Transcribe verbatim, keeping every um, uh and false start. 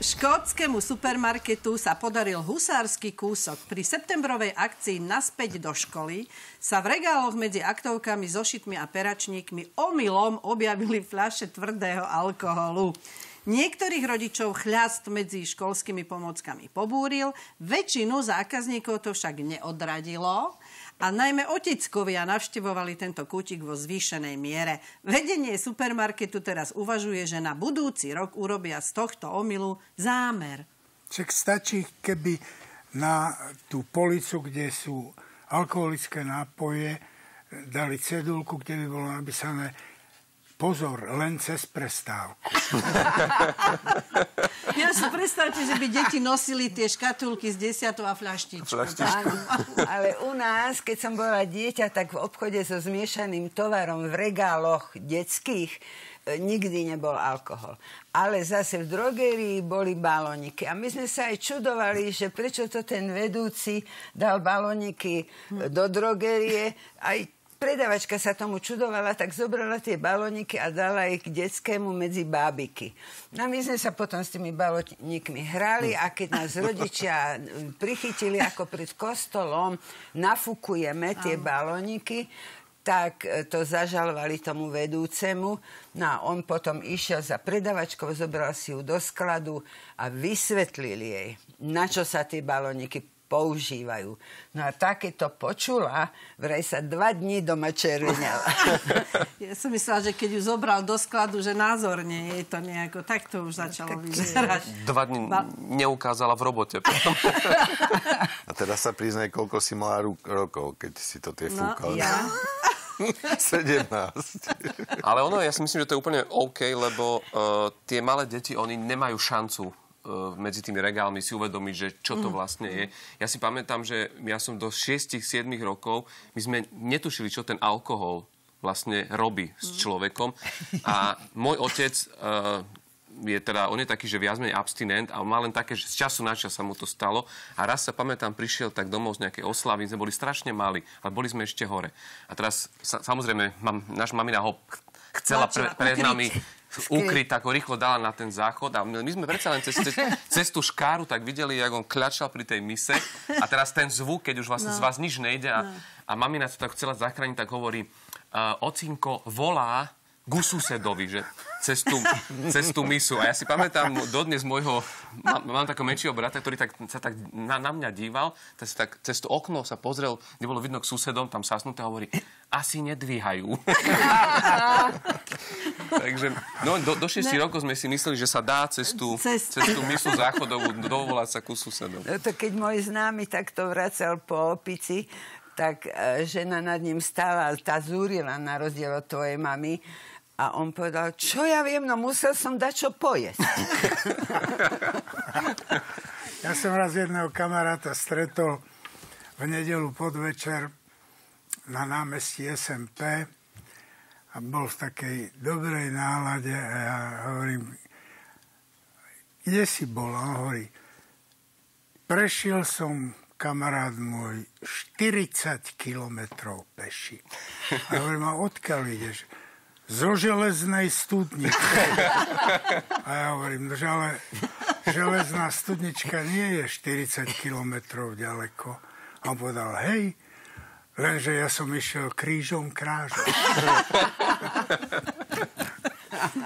Škótskému supermarketu sa podaril husársky kúsok. Pri septembrovej akcii Naspäť do školy sa v regáloch medzi aktovkami, zošitmi a peračníkmi omylom objavili fľaše tvrdého alkoholu. Niektorých rodičov chľast medzi školskými pomôckami pobúril, väčšinu zákazníkov to však neodradilo a najmä oteckovia navštevovali tento kútik vo zvýšenej miere. Vedenie supermarketu teraz uvažuje, že na budúci rok urobia z tohto omylu zámer. Však stačí, keby na tú policu, kde sú alkoholické nápoje, dali cedulku, kde by bolo napísané pozor, len cez prestávku. Ja si predstavte, že by deti nosili tie škatulky s desiatou a fľaštičkou. Ale u nás, keď som bola dieťa, tak v obchode so zmiešaným tovarom v regáloch detských nikdy nebol alkohol. Ale zase v drogerii boli balóniky. A my sme sa aj čudovali, že prečo to ten vedúci dal balóniky do drogerie. Aj predavačka sa tomu čudovala, tak zobrala tie balóniky a dala ich k detskému medzi bábiky. No my sme sa potom s tými balónikmi hrali a keď nás rodičia prichytili, ako pred kostolom nafúkujeme tie balóniky, tak to zažalovali tomu vedúcemu. No a on potom išiel za predavačkou, zobral si ju do skladu a vysvetlil jej, na čo sa tie balóniky používajú. No a takéto počula, vraj sa dva dní doma červenela. Ja som myslela, že keď ju zobral do skladu, že názorne jej to nejako, tak to už začalo vyzerať. Dva dní neukázala v robote. A teraz sa priznaj, koľko si mala rokov, keď si to tie fúkal. No, ja? sedemnásť. Ale ono, ja si myslím, že to je úplne OK, lebo uh, tie malé deti, oni nemajú šancu medzi tými regálmi si uvedomiť, že čo to vlastne je. Ja si pamätám, že ja som do šesť sedem rokov, my sme netušili, čo ten alkohol vlastne robí s človekom. A môj otec uh, je teda, on je taký, že viac menej abstinent a on má len také, že z času na čas sa mu to stalo. A raz sa pamätám, prišiel tak domov z nejakej oslavy, sme boli strašne mali, ale boli sme ešte hore. A teraz, sa, samozrejme, mam, naša mamina ho chcela pre, pred nami ukryť, tak ho rýchlo dala na ten záchod a my sme predsa len cez, cez, cez tú škáru tak videli, jak on kľačal pri tej mise a teraz ten zvuk, keď už vlastne no. z vás nič nejde a, no. a mamina sa tak chcela zachrániť, tak hovorí uh, ocinko volá ku susedovi, že cez tú, cez tú misu. A ja si pamätám dodnes môjho, mám, mám takého menšieho brata, ktorý tak, sa tak na, na mňa díval, tak sa tak cez to okno sa pozrel, kde bolo vidno k susedom, tam sasnuté a hovorí, asi nedvíhajú. Takže no, do, do šiestich rokov sme si mysleli, že sa dá cez tú, cez tú misu záchodovú dovolať sa ku susedom. No to keď môj známy takto vracal po opici, tak e, žena nad ním stála, tá zúrila na rozdiel od tvojej mamy a on povedal, čo ja viem, no musel som dať čo pojesť. Ja som raz jedného kamaráta stretol v nedeľu podvečer na námestí es em pé a bol v takej dobrej nálade a ja hovorím, kde si bol? A on hovorí, prešiel som, kamarát môj, štyridsať kilometrov peši. A hovorím, a odkiaľ ideš? Zo železnej studnice. A ja hovorím, že ale železná studnička nie je štyridsať kilometrov ďaleko. A on povedal, hej, lenže ja som išiel krížom krážom.